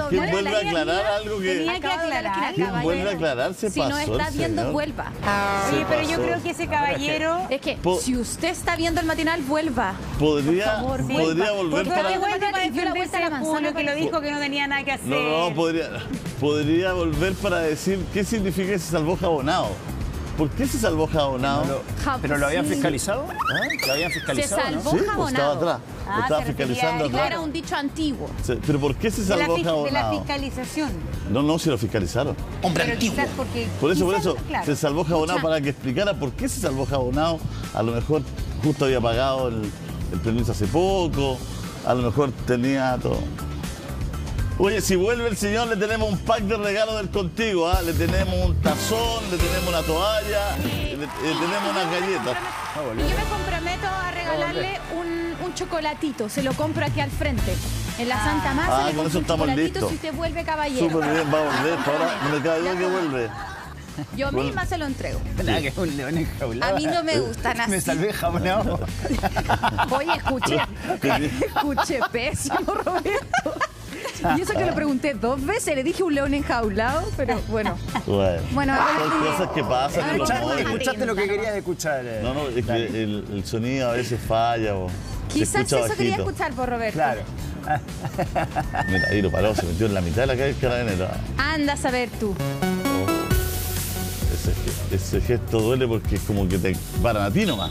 ¿Quién vuelve a aclarar algo que... Tenía que aclarar. ¿Quién vuelve a aclarar? Se Si pasó no está el viendo, señor. vuelva. Oye, pero yo creo que ese caballero... Es que si usted está viendo el matinal, vuelva. Podría, Por favor, podría volver Por para... favor, vuelta para dio la vuelta a la defenderse manzana Julio, que lo para- dijo que no tenía nada que hacer. No, podría volver para decir qué significa que se salvó Jabonao. ¿Por qué se salvó Jabonao? ¿Pero lo habían Sí. fiscalizado? ¿Lo habían Se fiscalizado, salvó no? Sí, pues estaba Jabonao. atrás. Lo estaba se refería fiscalizando a- Claro, atrás. era un dicho antiguo. ¿Pero por qué se De la, salvó de la Jabonao? fiscalización. No, si lo fiscalizaron. Hombre Pero antiguo. quizás porque... Por eso, quizás, claro. se salvó Jabonao para que explicara por qué se salvó Jabonao. A lo mejor justo había pagado el permiso hace poco, a lo mejor tenía todo. Oye, si vuelve el señor, le tenemos un pack de regalos del Contigo, ¿ah? Le tenemos un tazón, le tenemos una toalla, le tenemos unas galletas. Y yo me comprometo a regalarle un chocolatito. Se lo compro aquí al frente. En la Santa Masa le con compro eso un estamos chocolatito listos. si usted vuelve caballero. Súper bien, va a volver. Ahora no me cabe duda que vuelve. Yo misma se lo entrego. ¿Verdad que es un león enjaulado? A mí no me gustan así. Me salvé jabonado. Oye, escuché pésimo, Roberto. Y eso que lo pregunté 2 veces, le dije un león enjaulado, pero bueno. Bueno, son cosas que pasan en los Escuchaste, móviles. Escuchaste lo que querías escuchar. No, es que el sonido a veces falla o se Quizás escucha eso quería bajito. escuchar por Roberto. Claro. Mira, ahí lo paró, se metió en la mitad de la calle el carabinero. Anda a saber tú. Ese gesto duele porque es como que te paran a ti nomás.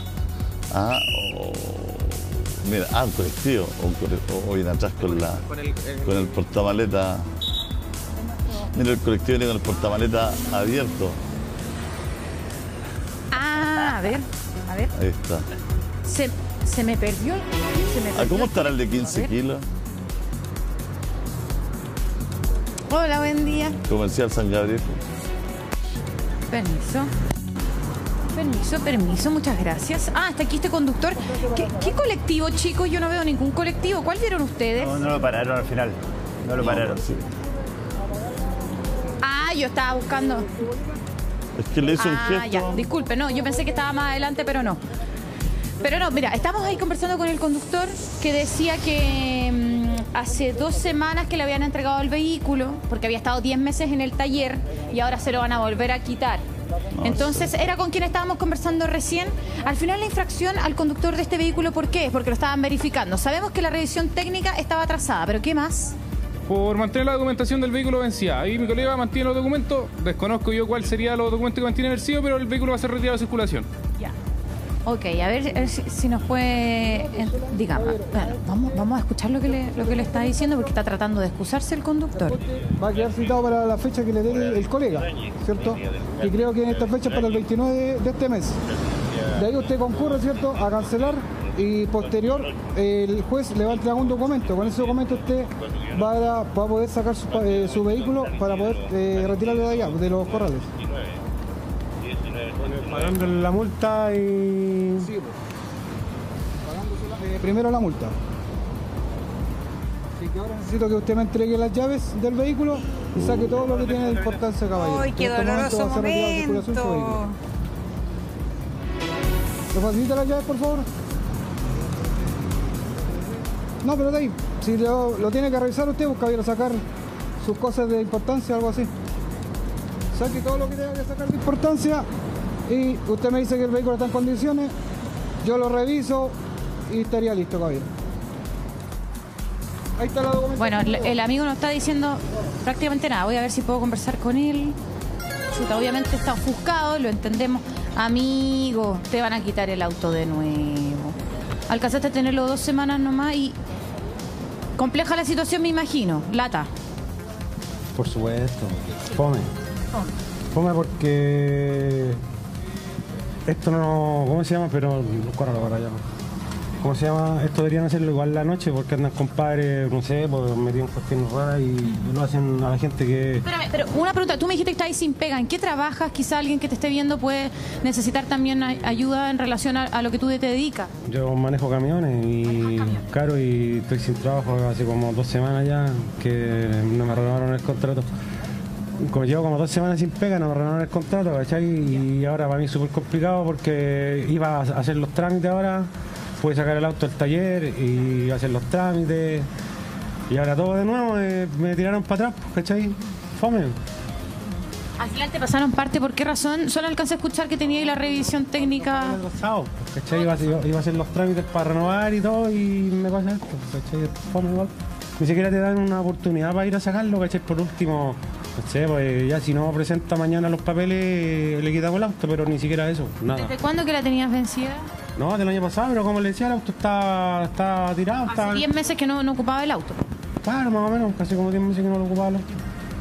Mira, un colectivo. O viene atrás con el portamaleta. Mira, el colectivo viene con el portamaleta abierto. A ver. Ahí está. Se me perdió. ¿Cómo estará el de 15 kilos? Hola, buen día. Comercial San Gabriel. Permiso, muchas gracias. Está aquí este conductor. ¿Qué colectivo, chicos? Yo no veo ningún colectivo. ¿Cuál vieron ustedes? No lo pararon al final. No lo pararon. Sí. Yo estaba buscando. Es que le hizo un gesto. Ya, disculpe, no, yo pensé que estaba más adelante, pero no. Pero no, mira, estamos ahí conversando con el conductor que decía que hace 2 semanas que le habían entregado el vehículo porque había estado 10 meses en el taller y ahora se lo van a volver a quitar. Entonces, era con quien estábamos conversando recién. Al final, la infracción al conductor de este vehículo, ¿por qué? Porque lo estaban verificando. Sabemos que la revisión técnica estaba atrasada, pero ¿qué más? Por mantener la documentación del vehículo vencida. Ahí mi colega mantiene los documentos. Desconozco yo cuál sería los documentos que mantiene vencido, pero el vehículo va a ser retirado de circulación. Ya. Ok, a ver si nos puede... Dígame, vamos a escuchar lo que le está diciendo porque está tratando de excusarse el conductor. Va a quedar citado para la fecha que le dé el colega, ¿cierto? Y creo que en esta fecha es para el 29 de este mes. De ahí usted concurre, ¿cierto?, a cancelar y posterior el juez le va a entregar un documento. Con ese documento usted va a poder sacar su vehículo para poder retirarlo de allá, de los corrales. Pagando la multa y... Sí, pues. Pagando primero la multa. Así que ahora necesito que usted me entregue las llaves del vehículo y saque todo lo que tiene de importancia, caballero. ¡Ay, qué En este doloroso va a ser retirado de circulación su vehículo. momento! ¿Me facilita las llaves, por favor? No, pero de ahí, si lo tiene que revisar usted, pues, caballero, sacar sus cosas de importancia, algo así. Saque todo lo que tenga que sacar de importancia y usted me dice que el vehículo está en condiciones, yo lo reviso y estaría listo, caballero. Ahí está la documentación. Bueno, el amigo nos está diciendo prácticamente nada. Voy a ver si puedo conversar con él. Chuta, obviamente está ofuscado, lo entendemos. Amigo, te van a quitar el auto de nuevo. Alcanzaste a tenerlo 2 semanas nomás y... Compleja la situación, me imagino. Lata. Por supuesto. Fome porque esto no... ¿Cómo se llama? Pero... Córralo para allá. ¿Cómo se llama? Esto deberían hacerlo igual la noche porque andan compadres, no sé, pues metido en cuestiones raras y lo hacen a la gente que... Espérame, pero una pregunta. Tú me dijiste que estás ahí sin pega. ¿En qué trabajas? Quizá alguien que te esté viendo puede necesitar también ayuda en relación a lo que tú te dedicas. Yo manejo camiones y caro y estoy sin trabajo hace como 2 semanas ya que no me renovaron el contrato. Como llevo como 2 semanas sin pega, no me renovaron el contrato, ¿cachai? Y ahora para mí es súper complicado porque iba a hacer los trámites ahora, pude sacar el auto del taller y hacer los trámites Y ahora todo de nuevo, me tiraron para atrás, ¿cachai? Fome. Al final te pasaron parte, ¿por qué razón? Solo alcancé a escuchar que tenía ahí la revisión técnica. Retrasado, ¿cachai? Iba a hacer los trámites para renovar y todo y me pasa esto, ¿cachai? Fome igual. Ni siquiera te dan una oportunidad para ir a sacarlo, ¿cachai? Por último, no sé, pues ya si no presenta mañana los papeles le quitamos el auto, pero ni siquiera eso, nada. ¿Desde cuándo que la tenías vencida? No, del año pasado, pero como le decía, el auto está tirado. Hace 10 meses que no ocupaba el auto. Claro, más o menos, casi como 10 meses que no lo ocupaba el auto.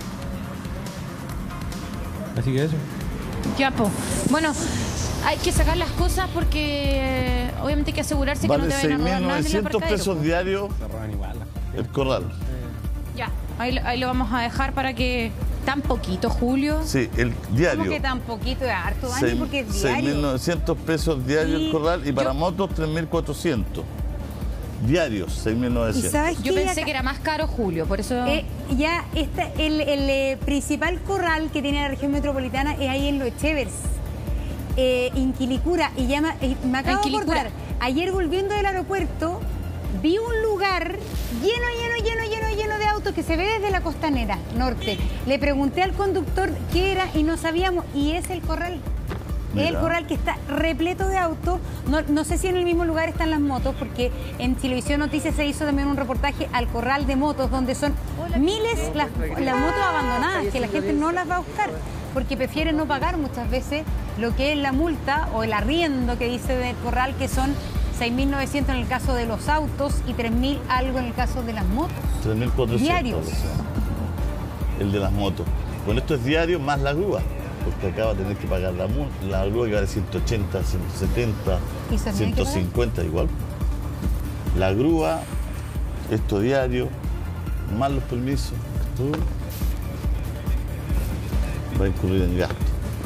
Así que eso. Ya, po. Bueno, hay que sacar las cosas porque obviamente hay que asegurarse que no Vale te vayan a robar nada en el 6.900 aparcadero. pesos diarios el corral. Ya, ahí lo vamos a dejar para que... ¿Tan poquito, Julio? Sí, el diario. ¿Cómo que tan poquito de harto, Dani? Porque es diario. 6.900 pesos diarios el corral y para motos 3.400. Diarios, ¿Y 6.900. sabes Yo qué? pensé que era más caro, Julio, por eso... Ya el principal corral que tiene la región metropolitana es ahí en Los Echevers, en Quilicura. Y me acabo de acordar, ayer volviendo del aeropuerto, vi un lugar lleno de autos que se ve desde la costanera norte. Le pregunté al conductor qué era y no sabíamos, y es el corral. Es el corral que está repleto de autos. No sé si en el mismo lugar están las motos, porque en Televisión Noticias se hizo también un reportaje al corral de motos, donde son miles las motos abandonadas, que la gente no las va a buscar, porque prefieren no pagar muchas veces lo que es la multa o el arriendo que dice del corral, que son 6.900 en el caso de los autos y 3.000 algo en el caso de las motos. 3.400. Diarios. El de las motos. Bueno, esto es diario más la grúa, porque acá va a tener que pagar la grúa, que vale 180, 170, ¿Y se tiene que 150 igual. La grúa, esto diario, más los permisos, todo va a incurrir en gasto.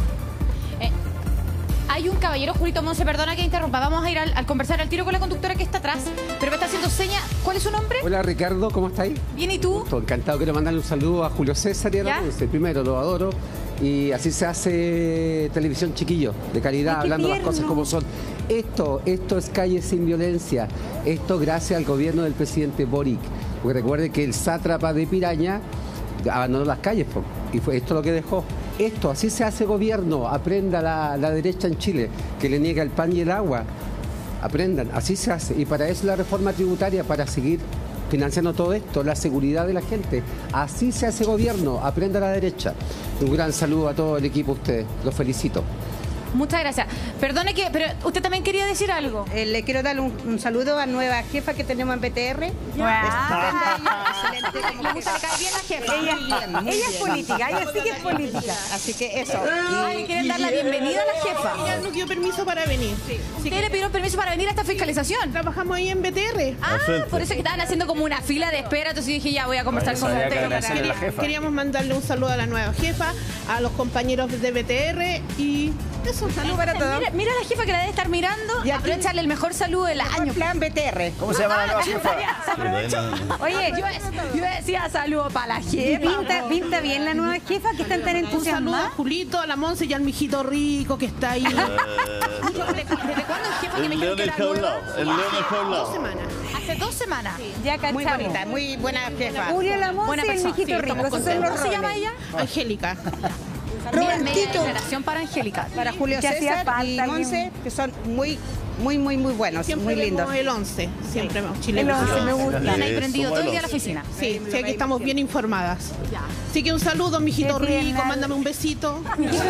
Hay un caballero, Julito Monse, perdona que interrumpa. Vamos a ir al conversar al tiro con la conductora que está atrás, pero me está haciendo seña. ¿Cuál es su nombre? Hola Ricardo, ¿cómo estáis? Bien, ¿y tú? Encantado, quiero mandarle un saludo a Julio César y a ¿Ya? Monse. Primero, lo adoro. Y así se hace televisión, chiquillo, de calidad, Ay, qué hablando las tierno. cosas como son. Esto es Calle Sin Violencia. Esto gracias al gobierno del presidente Boric. Porque recuerde que el sátrapa de Piraña abandonó las calles, y fue esto lo que dejó. Esto, así se hace gobierno. Aprenda la derecha en Chile, que le niega el pan y el agua. Aprendan, así se hace. Y para eso la reforma tributaria, para seguir financiando todo esto, la seguridad de la gente. Así se hace gobierno. Aprenda la derecha. Un gran saludo a todo el equipo, ustedes. Los felicito. Muchas gracias. Perdone que, pero usted también quería decir algo. Le quiero dar un saludo a nueva jefa que tenemos en BTR. Excelente, como Le gusta, le cae bien la jefa. Ella es política, ella sí que es política. Así que eso. Ay, le quieren dar la bienvenida a la jefa. Ella nos dio permiso para venir. Usted le pidió permiso para venir a esta fiscalización. Trabajamos ahí en BTR. Ah, frente. por eso que estaban haciendo como una fila de espera, entonces dije, ya voy a conversar con Había que usted. agradecerle a la jefa. Queríamos mandarle un saludo a la nueva jefa, a los compañeros de BTR y eso, un saludo para todos. Mira la jefa que la debe estar mirando. Y aquí- Aprovecharle el mejor saludo del año. Plan BTR. ¿Cómo se llama la nueva jefa? Oye, Yo decía saludo para la y jefa. pinta bien la nueva jefa, que están tan Un saludo a entusiasmadas. Julito, a la Monse y al mijito rico que está ahí. ¿Desde cuándo es jefa que me El dijeron león que era nueva? enjaulado, el león 2 enjaulado. semanas. Hace 2 semanas. Ya Muy cachamos. bonita, muy buena jefa. Julio Lamonce Buena y el persona. mijito Sí, rico, estamos esos son los contentos. ¿Cómo se llama roles. ella? Angélica. Media Robertito. declaración para Angélica. Para Julio Que hacía César falta y alguien. Monse, que son muy buenos, Siempre muy lindos. vemos el 11, siempre vemos El chilenos. 11 me gusta. Están ahí prendidos somos todo el día a el la oficina. Sí, sí, aquí estamos bien informadas. Así que un saludo, mijito Qué tierna. rico, mándame un besito.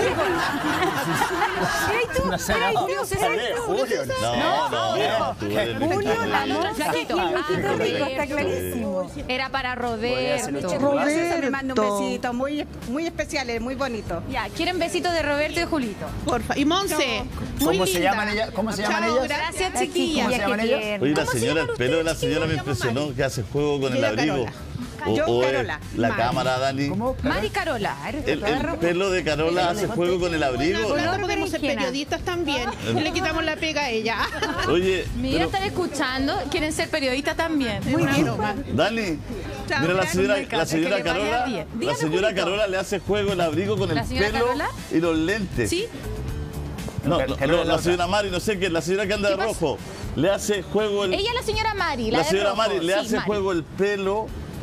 Una cena. Julio César. Julio. No, tú eres mi Julio jefa. Lamonce el flaquito. y el Ah, mijito rico, está Roberto. clarísimo. Era para Podría ser Roberto. los Julio César me manda un Roberto. besito muy especial, muy bonito. Ya, ¿quieren besitos de Roberto y Julito? Porfa. Y Monse, muy ¿Cómo se linda. llaman ellas? ¿Cómo se llaman Chao, ellas? Gracias, La chiquilla. ¿Cómo se llaman ellos? Oye, la ¿Cómo se señora, llaman el pelo de la ustedes, señora me chiquillos? impresionó, que hace juego con el Yo, abrigo. Yo, O es Carola. la Mari. cámara, Dani. ¿Cómo? Mari Carola. El pelo de Carola hace juego con el abrigo. Nosotros Color podemos ser berenjena. periodistas también. Y le quitamos la pega a ella. Oye, Mira, pero, están escuchando. Quieren ser periodistas también. Muy broma. Dani, mira la señora Que le vaya Carola. bien. La Dígame, señora Julito. Carola le hace juego el abrigo con ¿La el señora pelo Carola? y los lentes. ¿Sí? No, Pero la la señora Mari, no sé qué, la señora que anda de ¿Qué pasa? rojo, le hace juego el... Ella es la señora Mari. La de señora rojo. Mari le Sí, hace Mari. juego el pelo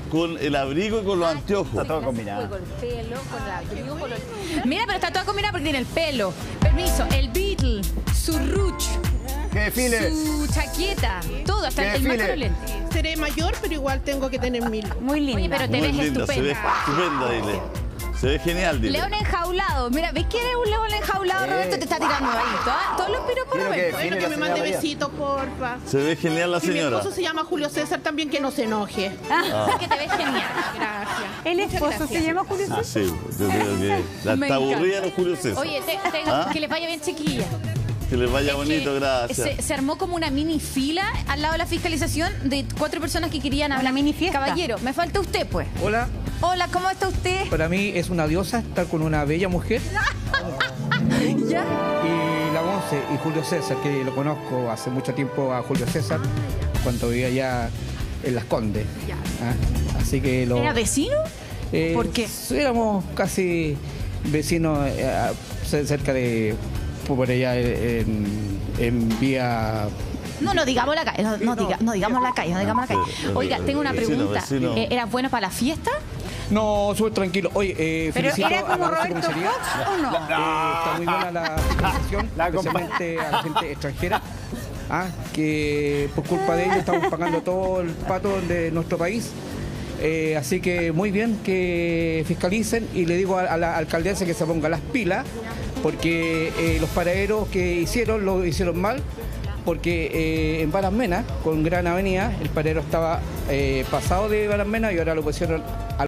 con el abrigo y con los anteojos. Está todo combinado. Con el pelo, con el abrigo, con el... Mira, pero está toda combinada porque tiene el pelo. Permiso, el Beatle, su ruch, ¡Que desfile! su chaqueta, todo, hasta ¡Que el más desfile! lente. Seré mayor, pero igual tengo que tener 1000. Muy linda. Oye, pero te Muy ves linda, se ve estupenda. estupenda, dile. Se ve genial, dile. León enjaulado. Mira, ¿ves que eres un león enjaulado, Roberto? Te está tirando ahí. Todos los piropos, Quiero que Roberto. Bueno, que la me señora mande María. besitos, porfa. Se ve genial la Y mi señora. esposo se llama Julio César también, que no se enoje. Así que te ves genial. Gracias. ¿El Muchas esposo gracias. se llama Julio César? Sí, yo creo que la Me está aburrida encanta. los Julio César. Oye, ¿Ah? que les vaya bien, chiquilla. Que les vaya Es bonito, que gracias. se armó como una mini fila al lado de la fiscalización de 4 personas que querían hablar. mini fiesta. Caballero, me falta usted, pues. Hola, Hola, ¿cómo está usted? para mí es una diosa estar con una bella mujer. ¿Ya? Y la Monse y Julio César, que lo conozco hace mucho tiempo a Julio César, cuando vivía allá en Las Condes. ¿Ah? Así que lo... ¿Era vecino? ¿Por qué? Éramos casi vecinos cerca de... por allá en vía... No digamos la calle, no digamos la calle, no digamos la calle. Oiga, tengo una Vecino, pregunta. vecino. ¿Eras bueno para la fiesta? No, súper tranquilo. Oye, ¿Pero felicito era a como la Roberto comisaría. Fox o no? Está muy buena la organización, especialmente a la gente extranjera, que por culpa de ellos estamos pagando todo el pato de nuestro país. Así que muy bien que fiscalicen y le digo a la alcaldesa que se ponga las pilas, porque los paraderos que hicieron lo hicieron mal, porque en Baras Mena, con Gran Avenida, el paradero estaba pasado de Baras Mena y ahora lo pusieron